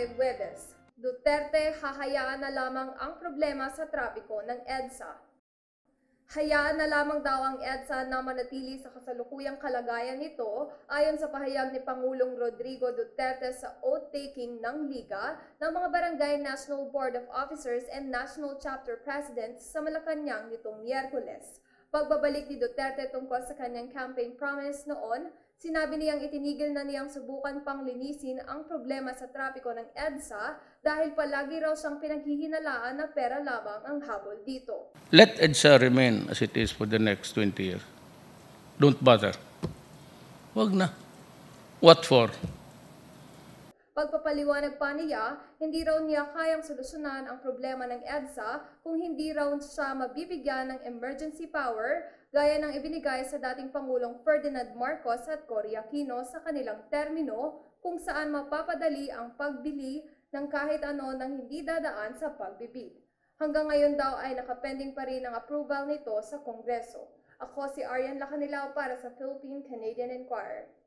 ay Huwebes. Duterte hahayaan na lamang ang problema sa trapiko ng EDSA. Hayaan na lamang daw ang EDSA na manatili sa kasalukuyang kalagayan nito ayon sa pahayag ni Pangulong Rodrigo Duterte sa oath-taking ng Liga ng mga Barangay National Board of Officers and National Chapter Presidents sa Malacanang nitong Miyerkules. Pagbabalik ni Duterte tungkol sa kanyang campaign promise noon, sinabi niyang itinigil na niyang subukan pang linisin ang problema sa trapiko ng EDSA dahil palagi raw siyang pinaghihinalaan na pera lamang ang habol dito. Let EDSA remain as it is for the next 20 years. Don't bother. Wag na. What for? Pagpapaliwanag pa niya, hindi raw niya kayang solusyonan ang problema ng EDSA kung hindi raw siya mabibigyan ng emergency power gaya ng ibinigay sa dating Pangulong Ferdinand Marcos at Cory Aquino sa kanilang termino kung saan mapapadali ang pagbili ng kahit ano nang hindi dadaan sa pagbibid. Hanggang ngayon daw ay nakapending pa rin ang approval nito sa Kongreso. Ako si Arian Lacanilao para sa Philippine Canadian Enquirer.